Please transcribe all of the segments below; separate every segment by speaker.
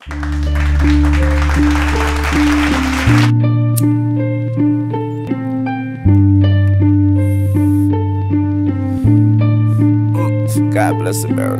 Speaker 1: God bless America.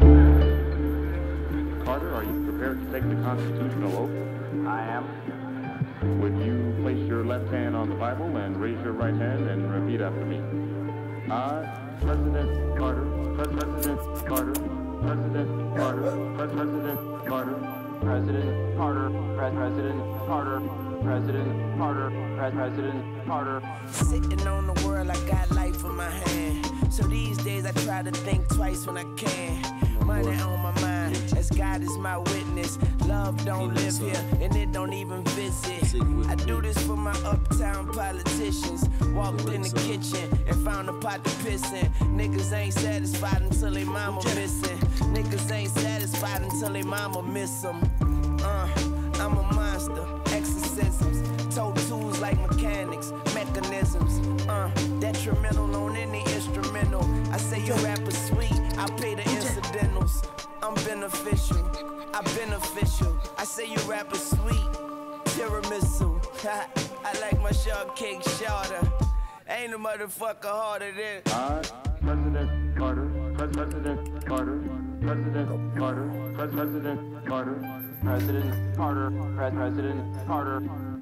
Speaker 2: Carter, are you prepared to take the constitutional oath? I am. Would you place your left hand on the Bible and raise your right hand and repeat after me? I, President Carter, President Carter, President Carter, President Carter, President Carter, President Carter, President Carter, President Carter.
Speaker 3: Sitting on the world, I got life in my hand. So these days I try to think twice when I can. Money on my mind, as God is my witness. Love don't live here, and it don't even visit. I do this for my uptown politicians. Walked in the kitchen and found a pot to piss in. Niggas ain't satisfied until they mama missing. Niggas ain't satisfied until they mama miss them. I'm a monster, exorcisms. Toe tools like mechanics, mechanisms. Detrimental on any instrumental. I say your rapper's sweet, I pay the incidentals. I'm beneficial, I'm beneficial. I say you rapper's sweet, tiramisu. I like my shortcake shorter. Ain't a motherfucker harder than
Speaker 2: I, President Carter, President Carter, President Carter, President Carter, President Carter, President Carter.